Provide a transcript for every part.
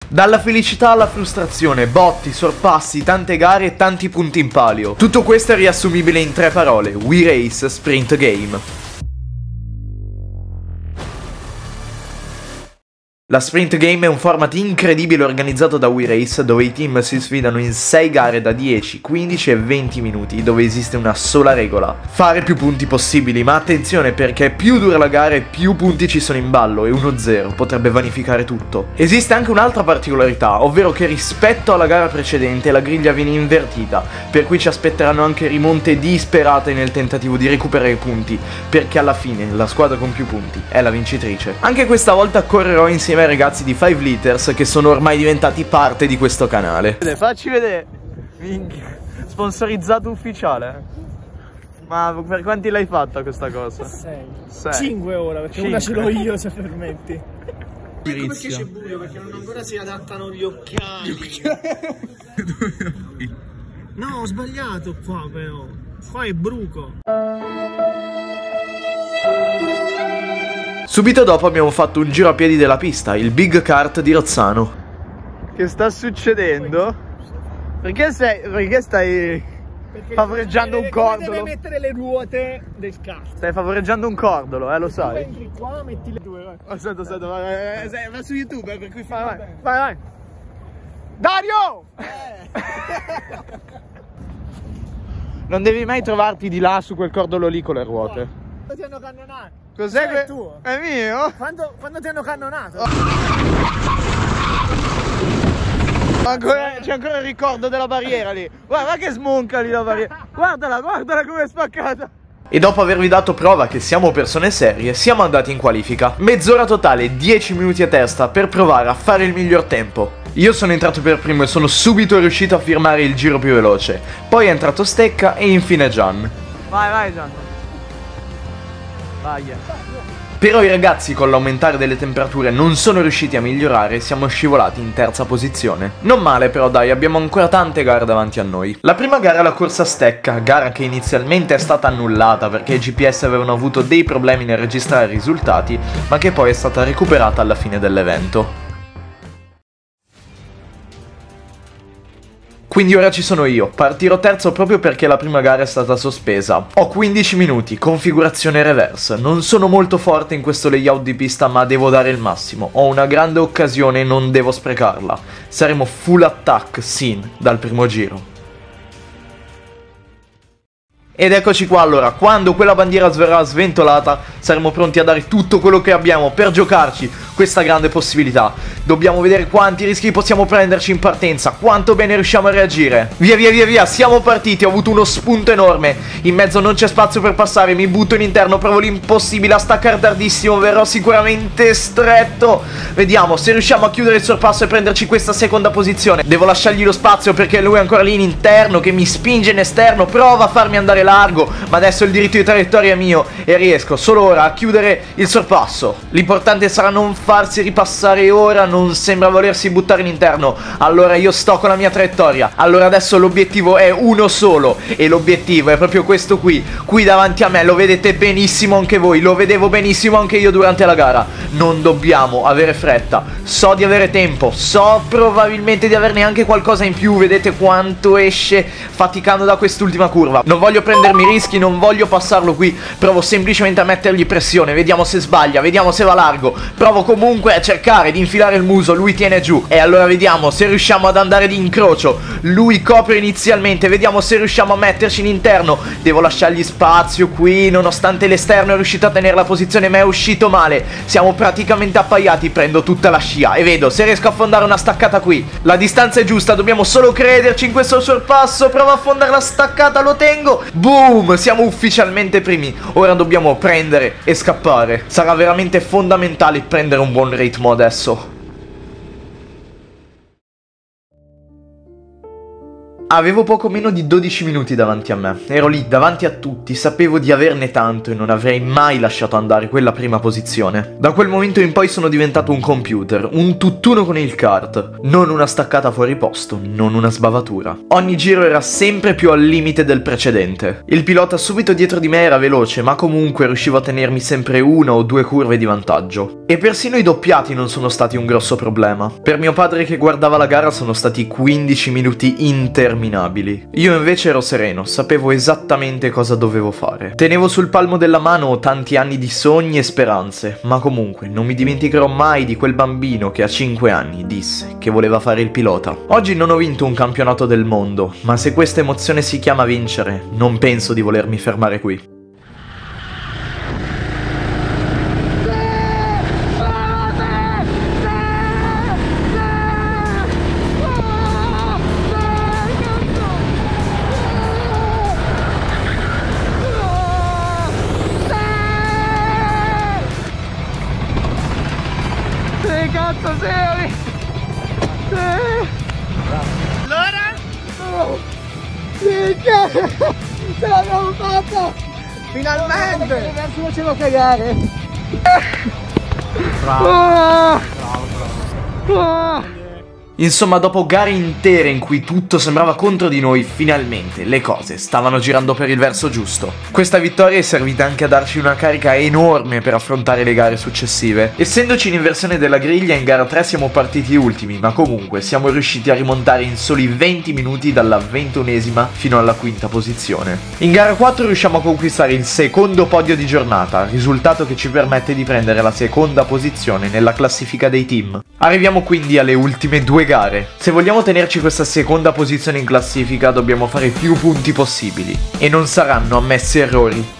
Dalla felicità alla frustrazione, botti, sorpassi, tante gare e tanti punti in palio. Tutto questo è riassumibile in 3 parole: We Race Sprint Game. La Sprint Game è un format incredibile organizzato da We Race, dove i team si sfidano in 6 gare da 10, 15 e 20 minuti, dove esiste una sola regola: fare più punti possibili. Ma attenzione, perché più dura la gara e più punti ci sono in ballo, e 1-0 potrebbe vanificare tutto. Esiste anche un'altra particolarità, ovvero che rispetto alla gara precedente la griglia viene invertita, per cui ci aspetteranno anche rimonte disperate nel tentativo di recuperare punti, perché alla fine la squadra con più punti è la vincitrice. Anche questa volta correrò insieme ai ragazzi di 5 Liters, che sono ormai diventati parte di questo canale. Facci vedere. Sponsorizzato ufficiale. Ma per quanti l'hai fatta questa cosa? 6. 5 ora, perché 5. Una ce l'ho io, se permetti. Ecco perché c'è buio, perché non ancora si adattano gli occhiali. No, ho sbagliato qua però. Qua è bruco. Subito dopo abbiamo fatto un giro a piedi della pista, il Big Kart di Rozzano. Che sta succedendo? Perché stai favoreggiando un cordolo? Devi mettere le ruote del kart. Stai favoreggiando un cordolo, lo sai. Tu entri qua, metti le due. Aspetta, va su YouTube, per cui Vai. Dario! Non devi mai trovarti di là su quel cordolo lì con le ruote. Ti hanno cannonato. Cos'è che tuo? È mio? Quando ti hanno cannonato? C'è ancora il ricordo della barriera lì. Guarda che smonca lì la barriera. Guardala come è spaccata. E dopo avervi dato prova che siamo persone serie, siamo andati in qualifica. Mezz'ora totale, 10 minuti a testa per provare a fare il miglior tempo. Io sono entrato per primo e sono subito riuscito a firmare il giro più veloce. Poi è entrato Stecca e infine Gian. Vai Gian. Vai. Però i ragazzi, con l'aumentare delle temperature, non sono riusciti a migliorare e siamo scivolati in terza posizione. Non male però, dai, abbiamo ancora tante gare davanti a noi. La prima gara è la corsa Stecca, gara che inizialmente è stata annullata perché i GPS avevano avuto dei problemi nel registrare i risultati, ma che poi è stata recuperata alla fine dell'evento. Quindi ora ci sono io, partirò terzo proprio perché la prima gara è stata sospesa. Ho 15 minuti, configurazione reverse, non sono molto forte in questo layout di pista ma devo dare il massimo, ho una grande occasione e non devo sprecarla. Saremo full attack sin dal primo giro. Ed eccoci qua allora, quando quella bandiera verrà sventolata saremo pronti a dare tutto quello che abbiamo per giocarci questa grande possibilità. Dobbiamo vedere quanti rischi possiamo prenderci in partenza, quanto bene riusciamo a reagire. Via, siamo partiti, ho avuto uno spunto enorme. In mezzo non c'è spazio per passare, mi butto in interno, provo l'impossibile a staccare tardissimo, verrò sicuramente stretto. Vediamo se riusciamo a chiudere il sorpasso e prenderci questa seconda posizione. Devo lasciargli lo spazio perché lui è ancora lì in interno che mi spinge in esterno, prova a farmi andare largo, ma adesso il diritto di traiettoria è mio e riesco solo ora a chiudere il sorpasso. L'importante sarà non farsi ripassare ora, non sembra volersi buttare in interno, allora io sto con la mia traiettoria. Allora adesso l'obiettivo è uno solo e l'obiettivo è proprio questo qui davanti a me, lo vedete benissimo anche voi, lo vedevo benissimo anche io durante la gara. Non dobbiamo avere fretta, so di avere tempo, so probabilmente di averne anche qualcosa in più, vedete quanto esce faticando da quest'ultima curva. Non voglio prendermi rischi, non voglio passarlo qui, provo semplicemente a mettergli pressione, vediamo se sbaglia, vediamo se va largo, provo comunque a cercare di infilare il muso, lui tiene giù e allora vediamo se riusciamo ad andare di incrocio. Lui copre inizialmente, vediamo se riusciamo a metterci in interno, devo lasciargli spazio qui, nonostante l'esterno è riuscito a tenere la posizione ma è uscito male, siamo praticamente appaiati, prendo tutta la scia e vedo se riesco a affondare una staccata qui. La distanza è giusta, dobbiamo solo crederci in questo sorpasso, provo a affondare la staccata, lo tengo, boom, siamo ufficialmente primi, ora dobbiamo prendere e scappare. Sarà veramente fondamentale prendere un buon ritmo adesso. Avevo poco meno di 12 minuti davanti a me, ero lì davanti a tutti, sapevo di averne tanto e non avrei mai lasciato andare quella prima posizione. Da quel momento in poi sono diventato un computer, un tutt'uno con il kart, non una staccata fuori posto, non una sbavatura. Ogni giro era sempre più al limite del precedente. Il pilota subito dietro di me era veloce, ma comunque riuscivo a tenermi sempre una o due curve di vantaggio. E persino i doppiati non sono stati un grosso problema. Per mio padre che guardava la gara sono stati 15 minuti interminabili. Io invece ero sereno, sapevo esattamente cosa dovevo fare. Tenevo sul palmo della mano tanti anni di sogni e speranze, ma comunque non mi dimenticherò mai di quel bambino che a 5 anni disse che voleva fare il pilota. Oggi non ho vinto un campionato del mondo, ma se questa emozione si chiama vincere, non penso di volermi fermare qui. Cazzo sei! Allora? Ce l'abbiamo fatta! Finalmente! Adesso facciamo cagare! Bravo! Bravo! Insomma, dopo gare intere in cui tutto sembrava contro di noi, finalmente le cose stavano girando per il verso giusto. Questa vittoria è servita anche a darci una carica enorme per affrontare le gare successive. Essendoci in inversione della griglia, in gara 3 siamo partiti ultimi, ma comunque siamo riusciti a rimontare in soli 20 minuti dalla 21esima fino alla 5ª posizione. In gara 4 riusciamo a conquistare il secondo podio di giornata, risultato che ci permette di prendere la seconda posizione nella classifica dei team. Arriviamo quindi alle ultime due gare. Se vogliamo tenerci questa seconda posizione in classifica dobbiamo fare più punti possibili e non saranno ammessi errori.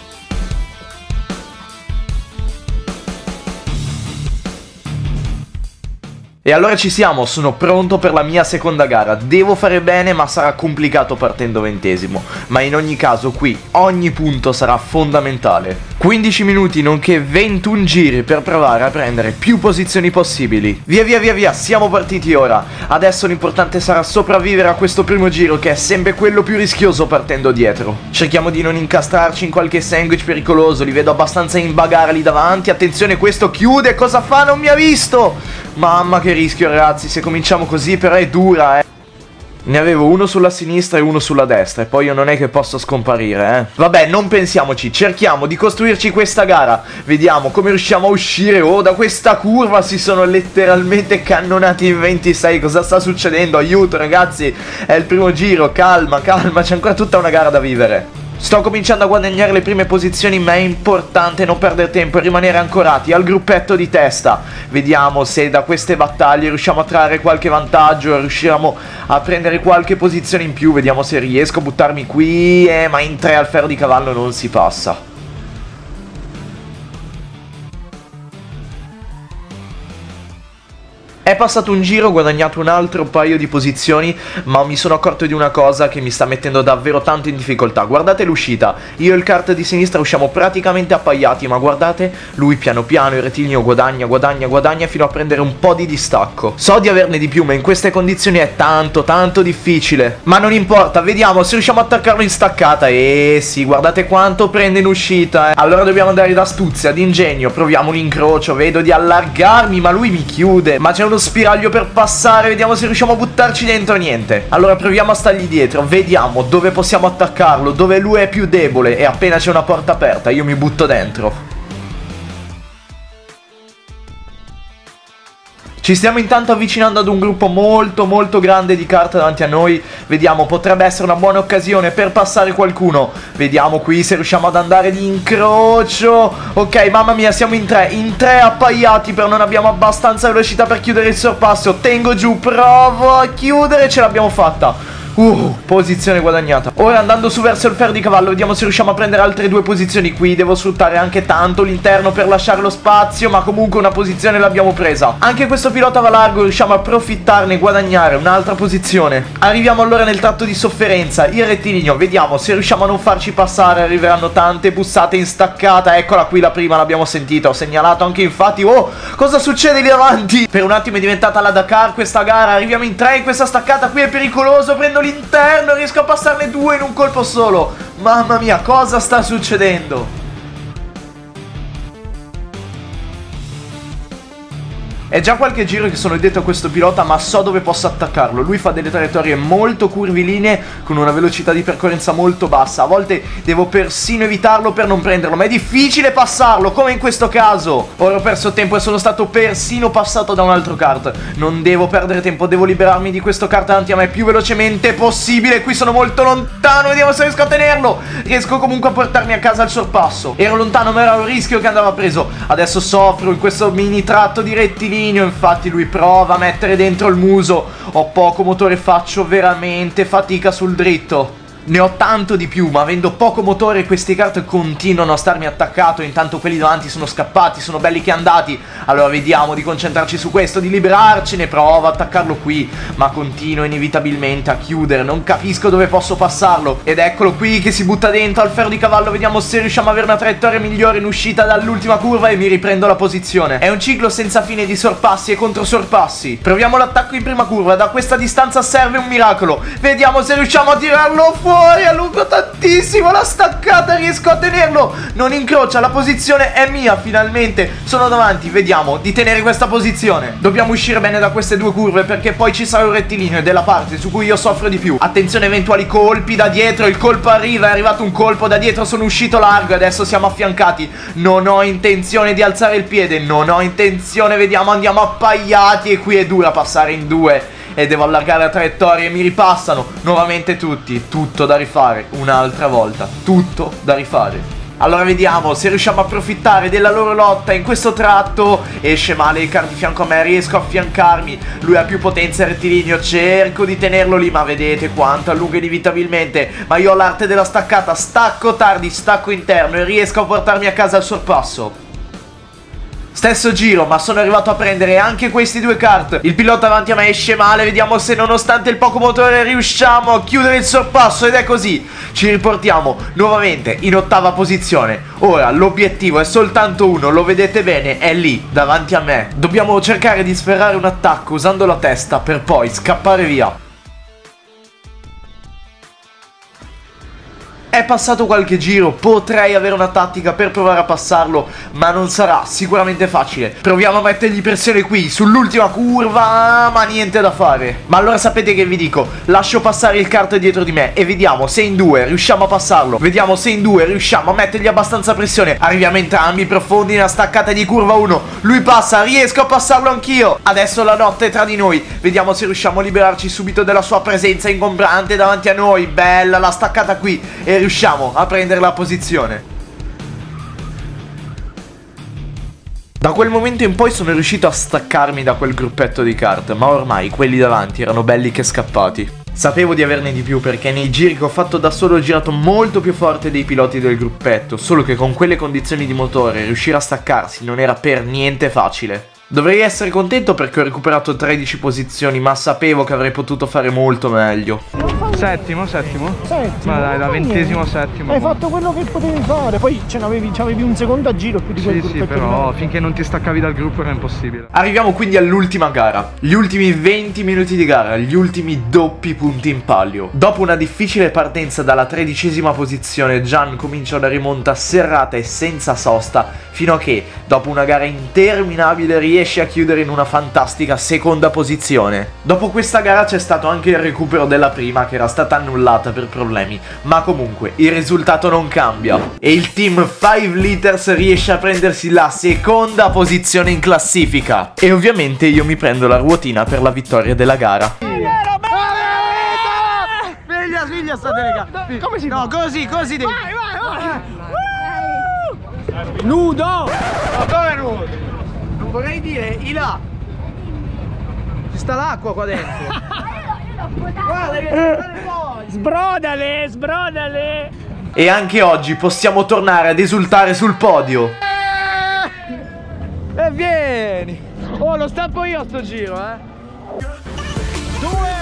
E allora ci siamo, sono pronto per la mia seconda gara. Devo fare bene, ma sarà complicato partendo 20esimo. Ma in ogni caso qui ogni punto sarà fondamentale. 15 minuti nonché 21 giri per provare a prendere più posizioni possibili. Via, siamo partiti ora. Adesso l'importante sarà sopravvivere a questo primo giro, che è sempre quello più rischioso partendo dietro. Cerchiamo di non incastrarci in qualche sandwich pericoloso, li vedo abbastanza in bagarre lì davanti. Attenzione, questo chiude, cosa fa? Non mi ha visto! Mamma che rischio, ragazzi, se cominciamo così però è dura, Ne avevo uno sulla sinistra e uno sulla destra, e poi io non è che posso scomparire, Vabbè, non pensiamoci, cerchiamo di costruirci questa gara. Vediamo come riusciamo a uscire. Oh, da questa curva si sono letteralmente cannonati in 26. Cosa sta succedendo? Aiuto, ragazzi, è il primo giro, calma, c'è ancora tutta una gara da vivere. Sto cominciando a guadagnare le prime posizioni, ma è importante non perdere tempo e rimanere ancorati al gruppetto di testa. Vediamo se da queste battaglie riusciamo a trarre qualche vantaggio, riusciamo a prendere qualche posizione in più. Vediamo se riesco a buttarmi qui, ma in 3 al ferro di cavallo non si passa. È passato un giro, ho guadagnato un altro paio di posizioni, ma mi sono accorto di una cosa che mi sta mettendo davvero tanto in difficoltà. Guardate l'uscita, io e il kart di sinistra usciamo praticamente appaiati, ma guardate, lui piano piano, il rettilineo guadagna fino a prendere un po' di distacco. So di averne di più, ma in queste condizioni è tanto difficile. Ma non importa, vediamo se riusciamo a attaccarlo in staccata. Sì, guardate quanto prende in uscita, Allora dobbiamo andare d'astuzia, d'ingegno, proviamo un incrocio, vedo di allargarmi, ma lui mi chiude. Ma c'è uno spiraglio per passare, vediamo se riusciamo a buttarci dentro. Niente. Allora proviamo a stargli dietro, vediamo dove possiamo attaccarlo, dove lui è più debole, e appena c'è una porta aperta io mi butto dentro. Ci stiamo intanto avvicinando ad un gruppo molto grande di kart davanti a noi. Vediamo, potrebbe essere una buona occasione per passare qualcuno. Vediamo qui se riusciamo ad andare di incrocio. Ok, mamma mia, siamo in 3 appaiati, però non abbiamo abbastanza velocità per chiudere il sorpasso. Tengo giù, provo a chiudere, ce l'abbiamo fatta. Posizione guadagnata. Ora andando su verso il ferro di cavallo, vediamo se riusciamo a prendere altre 2 posizioni. Qui devo sfruttare anche tanto l'interno per lasciare lo spazio, ma comunque una posizione l'abbiamo presa. Anche questo pilota va largo, riusciamo a approfittarne e guadagnare un'altra posizione. Arriviamo allora nel tratto di sofferenza, il rettilineo, vediamo se riusciamo a non farci passare. Arriveranno tante bussate in staccata. Eccola qui la prima, l'abbiamo sentita, ho segnalato anche infatti. Cosa succede lì davanti? Per un attimo è diventata la Dakar questa gara. Arriviamo in 3 in questa staccata, qui è pericoloso, prendo all'interno, riesco a passarne 2 in un colpo solo. Mamma mia, cosa sta succedendo? È già qualche giro che sono dietro a questo pilota, ma so dove posso attaccarlo. Lui fa delle traiettorie molto curvilinee con una velocità di percorrenza molto bassa. A volte devo persino evitarlo per non prenderlo, ma è difficile passarlo, come in questo caso. Ora ho perso tempo e sono stato persino passato da un altro kart. Non devo perdere tempo, devo liberarmi di questo kart davanti a me più velocemente possibile. Qui sono molto lontano, vediamo se riesco a tenerlo. Riesco comunque a portarmi a casa il sorpasso. Ero lontano, ma era un rischio che andava preso. Adesso soffro in questo mini tratto di rettilineo. Infatti lui prova a mettere dentro il muso. Ho poco motore, faccio veramente fatica sul dritto. Ne ho tanto di più, ma avendo poco motore questi kart continuano a starmi attaccato. Intanto quelli davanti sono scappati, sono belli che andati. Allora vediamo di concentrarci su questo, di liberarcene. Provo a attaccarlo qui, ma continuo inevitabilmente a chiudere. Non capisco dove posso passarlo. Ed eccolo qui che si butta dentro al ferro di cavallo. Vediamo se riusciamo ad avere una traiettoria migliore in uscita dall'ultima curva e mi riprendo la posizione. È un ciclo senza fine di sorpassi e controsorpassi. Proviamo l'attacco in prima curva. Da questa distanza serve un miracolo. Vediamo se riusciamo a tirarlo fuori. Allungo tantissimo la staccata, riesco a tenerlo. Non incrocia, la posizione è mia finalmente. Sono davanti, vediamo di tenere questa posizione. Dobbiamo uscire bene da queste 2 curve, perché poi ci sarà un rettilineo ed è la parte su cui io soffro di più. Attenzione a eventuali colpi da dietro. Il colpo arriva, è arrivato un colpo da dietro. Sono uscito largo e adesso siamo affiancati. Non ho intenzione di alzare il piede, non ho intenzione, vediamo, andiamo appaiati. E qui è dura passare in 2 e devo allargare la traiettoria e mi ripassano nuovamente tutti. Tutto da rifare un'altra volta, tutto da rifare. Allora vediamo se riusciamo a approfittare della loro lotta in questo tratto. Esce male il kart di fianco a me, riesco a affiancarmi. Lui ha più potenza rettilineo, cerco di tenerlo lì, ma vedete quanto allunga inevitabilmente. Ma io ho l'arte della staccata, stacco tardi, stacco interno e riesco a portarmi a casa il sorpasso. Stesso giro, ma sono arrivato a prendere anche questi 2 kart. Il pilota davanti a me esce male. Vediamo se nonostante il poco motore riusciamo a chiudere il sorpasso. Ed è così. Ci riportiamo nuovamente in 8ª posizione. Ora l'obiettivo è soltanto uno, lo vedete bene, è lì, davanti a me. Dobbiamo cercare di sferrare un attacco usando la testa per poi scappare via. È passato qualche giro, potrei avere una tattica per provare a passarlo, ma non sarà sicuramente facile. Proviamo a mettergli pressione qui, sull'ultima curva, ma niente da fare. Ma allora sapete che vi dico? Lascio passare il kart dietro di me e vediamo se in 2 riusciamo a passarlo. Vediamo se in 2 riusciamo a mettergli abbastanza pressione. Arriviamo entrambi profondi nella staccata di curva 1. Lui passa, riesco a passarlo anch'io. Adesso la notte è tra di noi. Vediamo se riusciamo a liberarci subito della sua presenza ingombrante davanti a noi. Bella la staccata qui e riusciamo a prendere la posizione. Da quel momento in poi sono riuscito a staccarmi da quel gruppetto di kart, ma ormai quelli davanti erano belli che scappati. Sapevo di averne di più perché nei giri che ho fatto da solo ho girato molto più forte dei piloti del gruppetto, solo che con quelle condizioni di motore riuscire a staccarsi non era per niente facile. Dovrei essere contento perché ho recuperato 13 posizioni, ma sapevo che avrei potuto fare molto meglio. Settimo? Ma dai, da 20° settimo. Hai fatto quello che potevi fare, poi c'avevi un secondo a giro più di quel gruppetto. Sì, però finché non ti staccavi dal gruppo era impossibile. Arriviamo quindi all'ultima gara, gli ultimi 20 minuti di gara, gli ultimi doppi punti in palio. Dopo una difficile partenza dalla 13ª posizione, Gian comincia una rimonta serrata e senza sosta, fino a che, dopo una gara interminabile, riesce a chiudere in una fantastica 2ª posizione. Dopo questa gara c'è stato anche il recupero della prima, che era stata annullata per problemi, ma comunque il risultato non cambia e il team 5 Liters riesce a prendersi la 2ª posizione in classifica. E ovviamente io mi prendo la ruotina per la vittoria della gara. Sveglia sta telega. Come si fa? No, così devi. Vai. Nudo! Ma come nudo? Non vorrei dire, là. Ci sta l'acqua qua dentro. Guarda che sbrodale. E anche oggi possiamo tornare ad esultare sul podio. E vieni. Oh, lo stampo io sto giro, 2